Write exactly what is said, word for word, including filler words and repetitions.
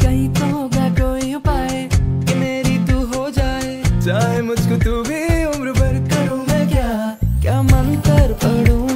कहीं तो होगा कोई उपाय कि मेरी तू हो जाए। चाहे मुझको तू भी उम्र भर करूँ मैं क्या, क्या मंत्र पढ़ूं